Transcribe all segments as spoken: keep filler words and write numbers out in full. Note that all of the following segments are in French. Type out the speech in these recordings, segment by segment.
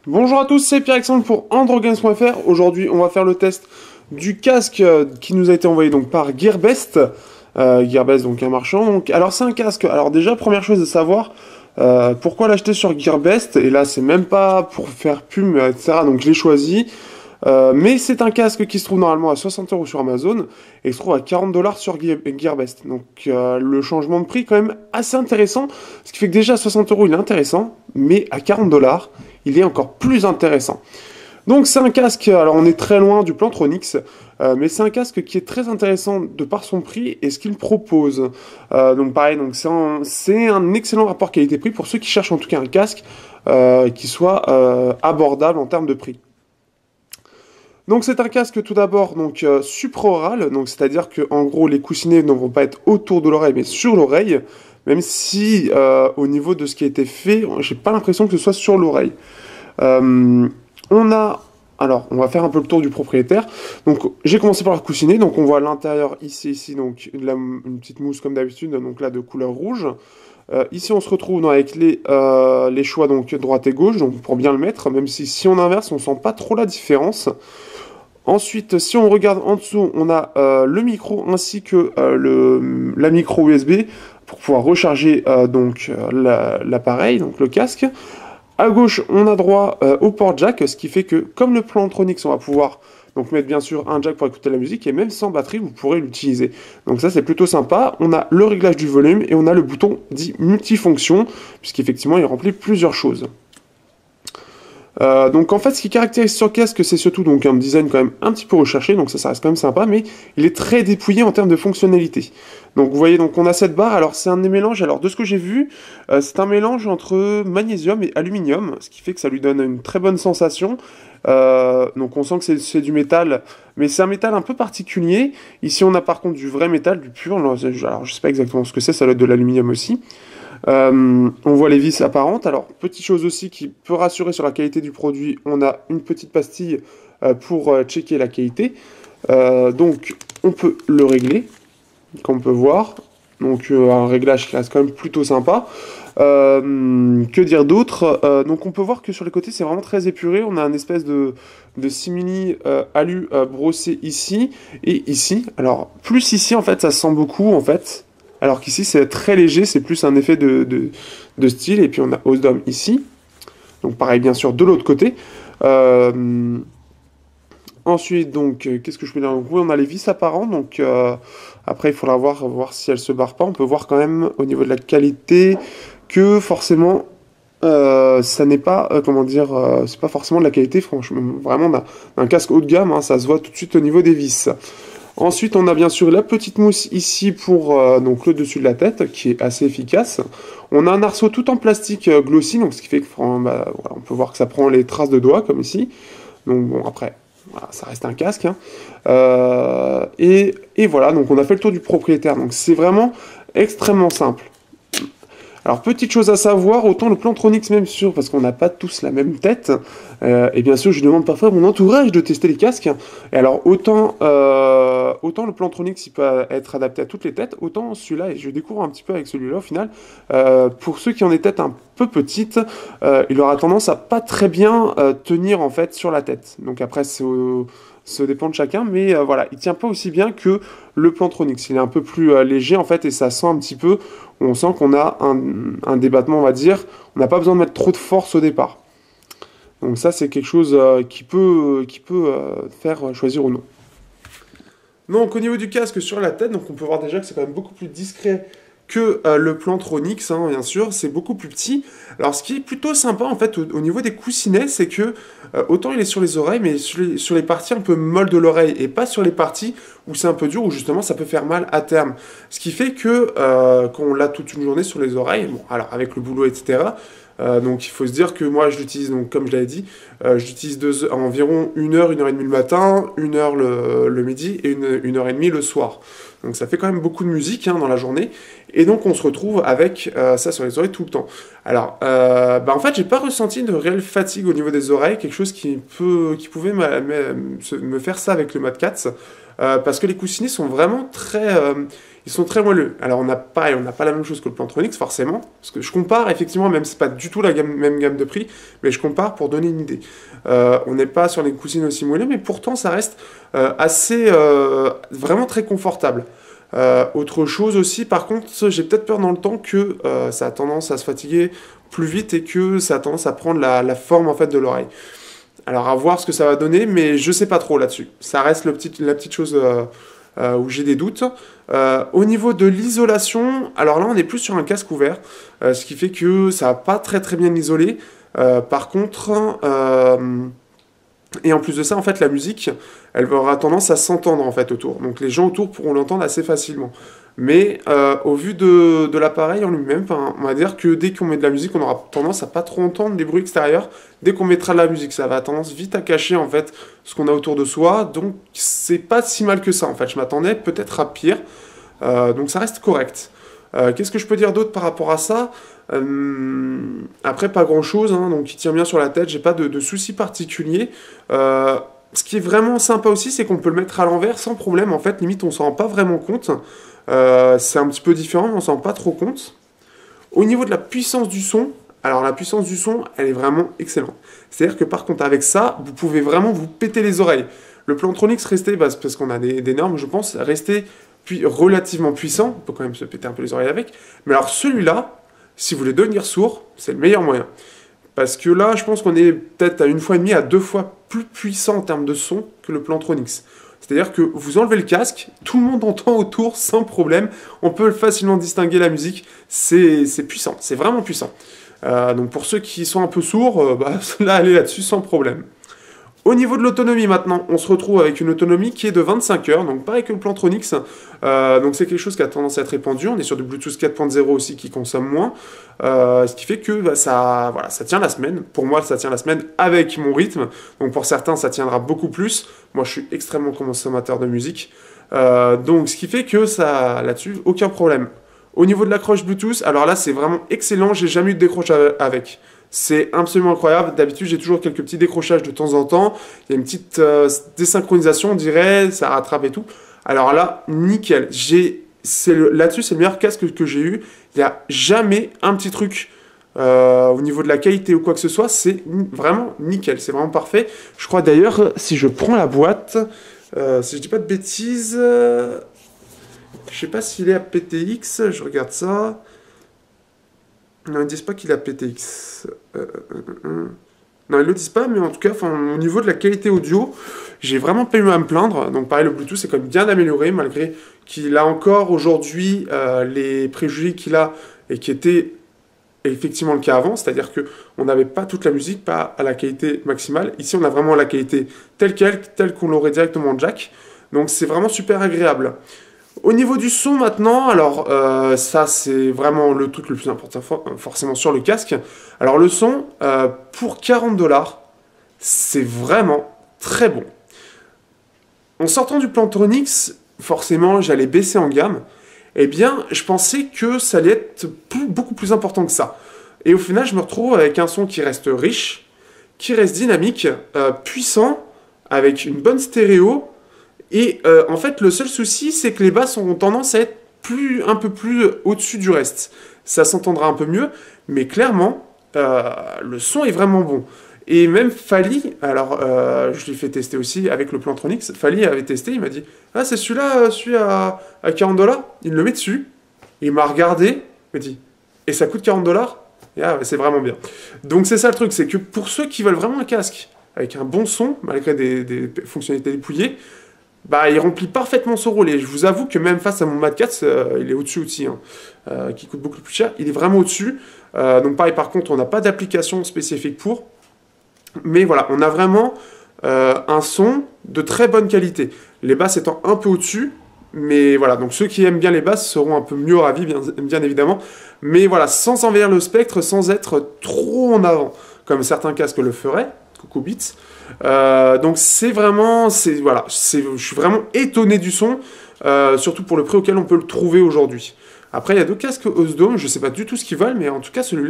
Bonjour à tous, c'est Pierre-Alexandre pour Androgames point F R. Aujourd'hui, on va faire le test du casque euh, qui nous a été envoyé donc par Gearbest. Euh, Gearbest, donc un marchand. Donc, alors, c'est un casque. Alors, déjà, première chose à savoir, euh, pourquoi l'acheter sur Gearbest. Et là, c'est même pas pour faire pub, et cetera. Donc, je l'ai choisi. Euh, mais c'est un casque qui se trouve normalement à soixante euros sur Amazon et se trouve à quarante dollars sur Gear- Gearbest. Donc euh, le changement de prix est quand même assez intéressant. Ce qui fait que déjà à soixante euros il est intéressant, mais à quarante dollars il est encore plus intéressant. Donc c'est un casque, alors on est très loin du Plantronics, euh, mais c'est un casque qui est très intéressant de par son prix et ce qu'il propose. Euh, donc pareil, donc c'est un, c'est un excellent rapport qualité-prix pour ceux qui cherchent en tout cas un casque euh, qui soit euh, abordable en termes de prix. Donc c'est un casque tout d'abord donc euh, supraoral, donc c'est-à-dire que en gros les coussinets ne vont pas être autour de l'oreille mais sur l'oreille, même si euh, au niveau de ce qui a été fait, j'ai pas l'impression que ce soit sur l'oreille. Euh, on a alors on va faire un peu le tour du propriétaire. Donc j'ai commencé par le coussinet, donc on voit à l'intérieur ici ici donc la- une petite mousse comme d'habitude, donc là de couleur rouge. Euh, ici, on se retrouve donc, avec les, euh, les choix donc droite et gauche, donc pour bien le mettre, même si si on inverse, on sent pas trop la différence. Ensuite, si on regarde en dessous, on a euh, le micro ainsi que euh, le, la micro U S B pour pouvoir recharger euh, donc euh, l'appareil, donc le casque. À gauche, on a droit euh, au port jack, ce qui fait que comme le Plantronics, on va pouvoir donc mettre bien sûr un jack pour écouter la musique et même sans batterie, vous pourrez l'utiliser. Donc ça, c'est plutôt sympa. On a le réglage du volume et on a le bouton dit multifonction, puisqu'effectivement, il remplit plusieurs choses. Euh, donc en fait, ce qui caractérise ce casque, c'est surtout donc un design quand même un petit peu recherché, donc ça, ça reste quand même sympa, mais il est très dépouillé en termes de fonctionnalité. Donc vous voyez, donc on a cette barre. Alors c'est un mélange. Alors de ce que j'ai vu, euh, c'est un mélange entre magnésium et aluminium, ce qui fait que ça lui donne une très bonne sensation. Euh, donc on sent que c'est du métal, mais c'est un métal un peu particulier. Ici on a par contre du vrai métal, du pur. Alors je sais pas exactement ce que c'est, ça doit être de l'aluminium aussi. Euh, on voit les vis apparentes. Alors, petite chose aussi qui peut rassurer sur la qualité du produit, on a une petite pastille euh, pour euh, checker la qualité. Euh, donc, on peut le régler, comme on peut voir. Donc, euh, un réglage qui reste quand même plutôt sympa. Euh, que dire d'autre? Euh, Donc, on peut voir que sur les côtés, c'est vraiment très épuré. On a un espèce de, de simili euh, alu euh, brossé ici et ici. Alors, plus ici, en fait, ça se sent beaucoup, en fait. Alors qu'ici, c'est très léger, c'est plus un effet de, de, de style. Et puis on a Osdom ici. Donc pareil, bien sûr, de l'autre côté. Euh, ensuite, donc, euh, qu'est-ce que je peux dire? Donc, oui, on a les vis apparents. Donc euh, après, il faudra voir, voir si elles se barrent pas. On peut voir quand même au niveau de la qualité que forcément, euh, ça n'est pas, euh, comment dire, euh, c'est pas forcément de la qualité, franchement, vraiment d'un d'un casque haut de gamme. Hein, ça se voit tout de suite au niveau des vis. Ensuite, on a bien sûr la petite mousse ici pour euh, donc le dessus de la tête, qui est assez efficace. On a un arceau tout en plastique euh, glossy, donc ce qui fait que bah, voilà, on peut voir que ça prend les traces de doigts, comme ici. Donc bon, après, voilà, ça reste un casque. Hein. Euh, et, et voilà, donc on a fait le tour du propriétaire. Donc c'est vraiment extrêmement simple. Alors, petite chose à savoir, autant le Plantronics, même sûr, parce qu'on n'a pas tous la même tête, euh, et bien sûr, je demande parfois à mon entourage de tester les casques. Et alors, autant, euh, autant le Plantronics, il peut être adapté à toutes les têtes, autant celui-là, et je découvre un petit peu avec celui-là au final, euh, pour ceux qui ont des têtes un peu petites, euh, il aura tendance à pas très bien euh, tenir en fait sur la tête. Donc après, c'est au ça dépend de chacun, mais euh, voilà, il tient pas aussi bien que le Plantronics. Il est un peu plus euh, léger en fait et ça sent un petit peu, on sent qu'on a un, un débattement, on va dire, on n'a pas besoin de mettre trop de force au départ. Donc ça, c'est quelque chose euh, qui peut, qui peut euh, faire choisir ou non. Donc au niveau du casque sur la tête, donc on peut voir déjà que c'est quand même beaucoup plus discret que euh, le Plantronics, hein, bien sûr, c'est beaucoup plus petit. Alors ce qui est plutôt sympa en fait au, au niveau des coussinets, c'est que euh, autant il est sur les oreilles, mais sur les, sur les parties un peu molles de l'oreille et pas sur les parties où c'est un peu dur, où justement ça peut faire mal à terme. Ce qui fait que euh, quand on l'a toute une journée sur les oreilles, bon alors avec le boulot et cetera. Euh, donc il faut se dire que moi je l'utilise, donc comme je l'avais dit, euh, j'utilise deux- environ une heure, une heure et demie le matin, une heure le, le midi et une, une heure et demie le soir. Donc ça fait quand même beaucoup de musique hein, dans la journée. Et donc on se retrouve avec euh, ça sur les oreilles tout le temps. Alors, euh, bah en fait, j'ai pas ressenti de réelle fatigue au niveau des oreilles, quelque chose qui peut, qui pouvait me, me, me faire ça avec le Mad Catz. euh, parce que les coussinets sont vraiment très... Euh, ils sont très moelleux. Alors on n'a pas, on n'a pas la même chose que le Plantronics, forcément, parce que je compare, effectivement, même si c'est pas du tout la gamme, même gamme de prix, mais je compare pour donner une idée. Euh, on n'est pas sur les coussinets aussi moelleux, mais pourtant ça reste euh, assez... Euh, vraiment très confortable. Euh, autre chose aussi, par contre, j'ai peut-être peur dans le temps que euh, ça a tendance à se fatiguer plus vite et que ça a tendance à prendre la, la forme en fait de l'oreille. Alors à voir ce que ça va donner, mais je sais pas trop là-dessus. Ça reste le petit, la petite chose euh, euh, où j'ai des doutes. Euh, au niveau de l'isolation, alors là on est plus sur un casque ouvert, euh, ce qui fait que ça va pas très très bien isolé. Euh, par contre, euh, et en plus de ça, en fait, la musique, elle aura tendance à s'entendre en fait autour. Donc les gens autour pourront l'entendre assez facilement. Mais euh, au vu de, de l'appareil en lui-même, on va dire que dès qu'on met de la musique, on aura tendance à pas trop entendre les bruits extérieurs. Dès qu'on mettra de la musique, ça va tendance vite à cacher en fait ce qu'on a autour de soi. Donc c'est pas si mal que ça en fait. Je m'attendais peut-être à pire. Euh, donc ça reste correct. Euh, Qu'est-ce que je peux dire d'autre par rapport à ça? Euh, Après, pas grand-chose, hein, donc il tient bien sur la tête, j'ai pas de, de soucis particuliers. Euh, ce qui est vraiment sympa aussi, c'est qu'on peut le mettre à l'envers sans problème, en fait, limite on s'en rend pas vraiment compte. Euh, c'est un petit peu différent, mais on s'en rend pas trop compte. Au niveau de la puissance du son, alors la puissance du son, elle est vraiment excellente. C'est-à-dire que par contre, avec ça, vous pouvez vraiment vous péter les oreilles. Le Plantronics restait, bah, parce qu'on a des, des normes, je pense, restait puis relativement puissant, on peut quand même se péter un peu les oreilles avec, mais alors celui-là, si vous voulez devenir sourd, c'est le meilleur moyen. Parce que là, je pense qu'on est peut-être à une fois et demie à deux fois plus puissant en termes de son que le Plantronics. C'est-à-dire que vous enlevez le casque, tout le monde entend autour sans problème, on peut facilement distinguer la musique, c'est puissant, c'est vraiment puissant. Euh, donc pour ceux qui sont un peu sourds, euh, bah, là, allez là-dessus sans problème. Au niveau de l'autonomie maintenant, on se retrouve avec une autonomie qui est de vingt-cinq heures, donc pareil que le Plantronics, euh, donc c'est quelque chose qui a tendance à être répandu, on est sur du Bluetooth quatre point zéro aussi qui consomme moins, euh, ce qui fait que bah, ça, voilà, ça tient la semaine, pour moi ça tient la semaine avec mon rythme, donc pour certains ça tiendra beaucoup plus, moi je suis extrêmement consommateur de musique, euh, donc ce qui fait que ça, là-dessus, aucun problème. Au niveau de l'accroche Bluetooth, alors là c'est vraiment excellent, j'ai jamais eu de décrochage avec. C'est absolument incroyable. D'habitude, j'ai toujours quelques petits décrochages de temps en temps. Il y a une petite euh, désynchronisation, on dirait, ça rattrape et tout. Alors là, nickel. Là-dessus, c'est le meilleur casque que j'ai eu. Il n'y a jamais un petit truc euh, au niveau de la qualité ou quoi que ce soit. C'est vraiment nickel. C'est vraiment parfait. Je crois d'ailleurs, si je prends la boîte, euh, si je dis pas de bêtises, euh, je sais pas s'il est à P T X. Je regarde ça. Non, ils disent pas qu'il a P T X. Euh, euh, euh. Non, ils le disent pas, mais en tout cas, au niveau de la qualité audio, j'ai vraiment pas eu à me plaindre. Donc pareil, le Bluetooth est quand même bien amélioré, malgré qu'il a encore aujourd'hui euh, les préjugés qu'il a et qui étaient effectivement le cas avant, c'est-à-dire qu'on n'avait pas toute la musique, pas à la qualité maximale. Ici, on a vraiment la qualité telle qu'elle, telle qu'on l'aurait directement en jack. Donc c'est vraiment super agréable. Au niveau du son maintenant, alors euh, ça c'est vraiment le truc le plus important forcément sur le casque. Alors le son, euh, pour quarante dollars, c'est vraiment très bon. En sortant du Plantronics, forcément j'allais baisser en gamme. Eh bien, je pensais que ça allait être plus, beaucoup plus important que ça. Et au final, je me retrouve avec un son qui reste riche, qui reste dynamique, euh, puissant, avec une bonne stéréo. Et euh, en fait, le seul souci, c'est que les basses ont tendance à être plus, un peu plus au-dessus du reste. Ça s'entendra un peu mieux, mais clairement, euh, le son est vraiment bon. Et même Fally, alors euh, je l'ai fait tester aussi avec le Plantronics, Fally avait testé, il m'a dit « Ah, c'est celui-là, celui à, à quarante dollars ?» Il le met dessus, il m'a regardé, il m'a dit « Et ça coûte quarante dollars ?» Ah, c'est vraiment bien. Donc c'est ça le truc, c'est que pour ceux qui veulent vraiment un casque, avec un bon son, malgré des, des fonctionnalités dépouillées, bah, il remplit parfaitement son rôle. Et je vous avoue que même face à mon Mad quatre, euh, il est au-dessus aussi, hein, euh, qui coûte beaucoup plus cher. Il est vraiment au-dessus. Euh, donc pareil, par contre, on n'a pas d'application spécifique pour. Mais voilà, on a vraiment euh, un son de très bonne qualité. Les basses étant un peu au-dessus. Mais voilà, donc ceux qui aiment bien les basses seront un peu mieux ravis, bien, bien évidemment. Mais voilà, sans envahir le spectre, sans être trop en avant, comme certains casques le feraient. Coucou Beats. Euh, donc c'est vraiment, c'est voilà, c'est, je suis vraiment étonné du son, euh, surtout pour le prix auquel on peut le trouver aujourd'hui. Après il y a deux casques Osdome, je sais pas du tout ce qu'ils valent, mais en tout cas celui-là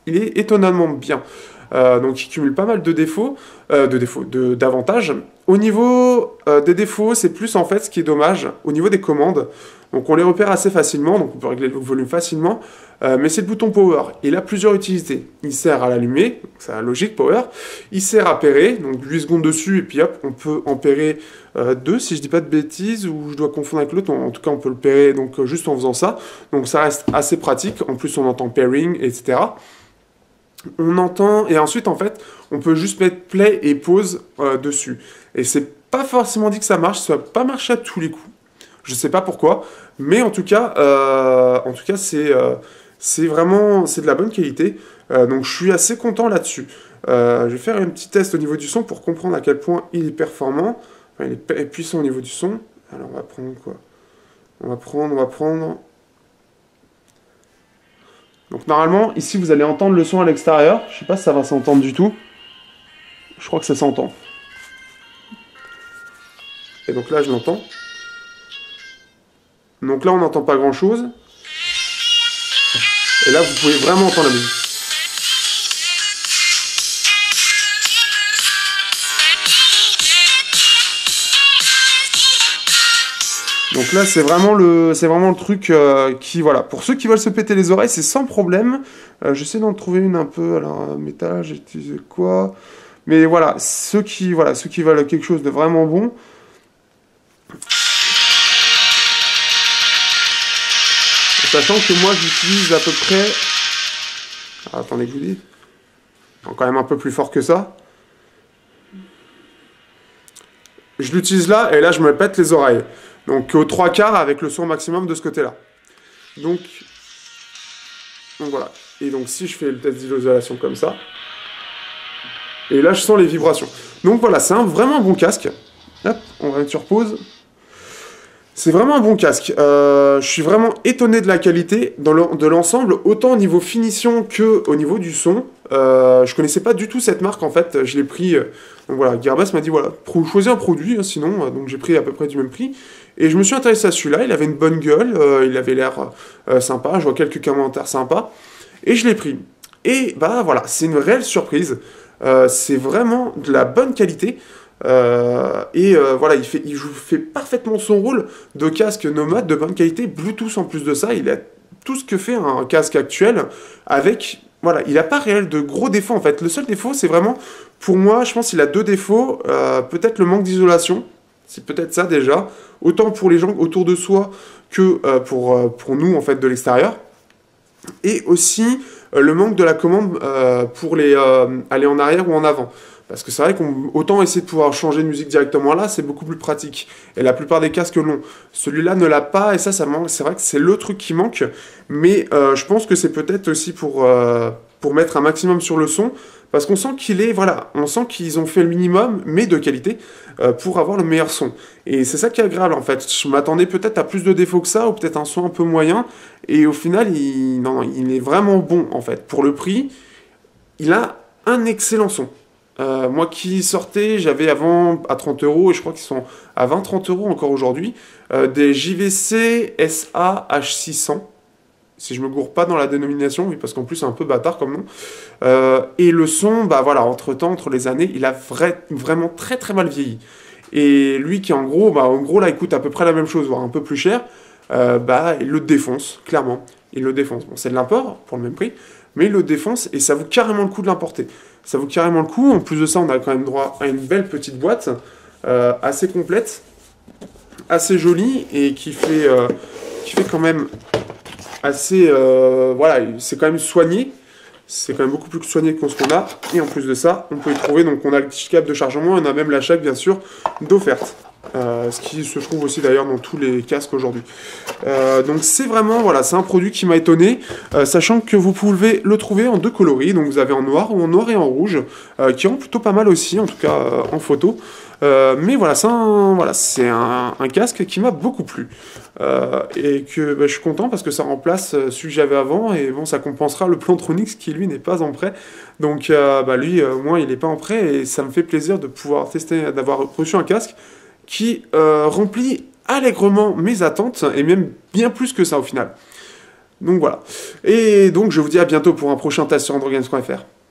il est étonnamment bien. Euh, donc il cumule pas mal de défauts, euh, de défauts, de, d'avantages. Au niveau euh, des défauts, c'est plus en fait ce qui est dommage, au niveau des commandes. Donc on les repère assez facilement, donc on peut régler le volume facilement, euh, mais c'est le bouton Power. Il a plusieurs utilités. Il sert à l'allumer, c'est la logique Power. Il sert à pairer, donc huit secondes dessus, et puis hop, on peut en pairer euh, deux, si je dis pas de bêtises, ou je dois confondre avec l'autre, en, en tout cas on peut le pairer donc, euh, juste en faisant ça. Donc ça reste assez pratique, en plus on entend pairing, et cetera. On entend, et ensuite en fait, on peut juste mettre play et pause euh, dessus. Et c'est pas forcément dit que ça marche, ça va pas marcher à tous les coups. Je sais pas pourquoi, mais en tout cas, euh, en tout cas, c'est euh, c'est vraiment, c'est de la bonne qualité. Euh, donc je suis assez content là-dessus. Euh, je vais faire un petit test au niveau du son pour comprendre à quel point il est performant. Enfin, il est puissant au niveau du son. Alors on va prendre quoi? On va prendre, on va prendre. Donc normalement, ici, vous allez entendre le son à l'extérieur. Je sais pas si ça va s'entendre du tout. Je crois que ça s'entend. Et donc là, je l'entends. Donc là, on n'entend pas grand-chose. Et là, vous pouvez vraiment entendre la musique. Donc là, c'est vraiment le, c'est vraiment le truc euh, qui, voilà, pour ceux qui veulent se péter les oreilles, c'est sans problème. Euh, J'essaie d'en trouver une un peu, alors, métal, j'ai utilisé quoi? Mais voilà, ceux qui, voilà, ceux qui veulent quelque chose de vraiment bon. Sachant que moi, j'utilise à peu près... Ah, attendez que je vous dise. Quand même un peu plus fort que ça. Je l'utilise là, et là, je me pète les oreilles. Donc aux trois quarts avec le son maximum de ce côté-là. Donc, donc voilà. Et donc si je fais le test d'isolation comme ça, et là je sens les vibrations. Donc voilà, c'est un vraiment bon casque. Hop, on va mettre sur pause. C'est vraiment un bon casque. Euh, je suis vraiment étonné de la qualité dans le, de l'ensemble, autant au niveau finition que au niveau du son. Euh, je connaissais pas du tout cette marque en fait. Je l'ai pris. Euh, donc voilà, Gearbest m'a dit voilà, choisis un produit, hein, sinon. Euh, donc j'ai pris à peu près du même prix. Et je me suis intéressé à celui-là. Il avait une bonne gueule. Euh, il avait l'air euh, sympa. Je vois quelques commentaires sympas. Et je l'ai pris. Et bah voilà, c'est une réelle surprise. Euh, c'est vraiment de la bonne qualité. Euh, et euh, voilà, il, fait, il joue, fait parfaitement son rôle de casque nomade de bonne qualité, Bluetooth en plus de ça, il a tout ce que fait un casque actuel avec, voilà, il n'a pas réel de gros défauts en fait. Le seul défaut, c'est vraiment, pour moi, je pense qu'il a deux défauts, euh, peut-être le manque d'isolation, c'est peut-être ça déjà, autant pour les gens autour de soi que euh, pour, euh, pour nous en fait de l'extérieur, et aussi euh, le manque de la commande euh, pour les, euh, aller en arrière ou en avant. Parce que c'est vrai qu'on autant essayer de pouvoir changer de musique directement là, c'est beaucoup plus pratique. Et la plupart des casques l'ont. Celui-là ne l'a pas, et ça, ça manque. C'est vrai que c'est le truc qui manque. Mais euh, je pense que c'est peut-être aussi pour, euh, pour mettre un maximum sur le son. Parce qu'on sent qu'il est, voilà, on sent qu'ils ont fait le minimum, mais de qualité, euh, pour avoir le meilleur son. Et c'est ça qui est agréable, en fait. Je m'attendais peut-être à plus de défauts que ça, ou peut-être un son un peu moyen. Et au final, il, non, il est vraiment bon, en fait. Pour le prix, il a un excellent son. Euh, moi qui sortais, j'avais avant à trente euros, et je crois qu'ils sont à vingt trente euros encore aujourd'hui, euh, des J V C S A H six cents, si je me gourre pas dans la dénomination, oui, parce qu'en plus c'est un peu bâtard comme nom. Euh, et le son, bah voilà, entre temps, entre les années, il a vrai, vraiment très très mal vieilli. Et lui qui en gros, bah en gros là, il coûte à peu près la même chose, voire un peu plus cher, euh, bah il le défonce, clairement. Il le défonce. Bon, c'est de l'import, pour le même prix, mais il le défonce, et ça vaut carrément le coup de l'importer. Ça vaut carrément le coup. En plus de ça, on a quand même droit à une belle petite boîte, euh, assez complète, assez jolie, et qui fait, euh, qui fait quand même assez... Euh, voilà, c'est quand même soigné. C'est quand même beaucoup plus soigné que ce qu'on a. Et en plus de ça, on peut y trouver, donc on a le petit câble de chargement, et on a même la chèque, bien sûr, d'offerte. Euh, ce qui se trouve aussi d'ailleurs dans tous les casques aujourd'hui. Euh, donc c'est vraiment, voilà, c'est un produit qui m'a étonné, euh, sachant que vous pouvez le trouver en deux coloris, donc vous avez en noir ou en noir et en rouge, euh, qui rend plutôt pas mal aussi, en tout cas euh, en photo. Euh, mais voilà, c'est un, voilà, c'est un, un casque qui m'a beaucoup plu. Euh, et que bah, je suis content parce que ça remplace euh, celui que j'avais avant, et bon, ça compensera le Plantronics qui lui n'est pas en prêt. Donc euh, bah, lui, euh, au moins, il n'est pas en prêt, et ça me fait plaisir de pouvoir tester, d'avoir reçu un casque qui euh, remplit allègrement mes attentes, et même bien plus que ça au final. Donc voilà. Et donc je vous dis à bientôt pour un prochain test sur androgames point F R.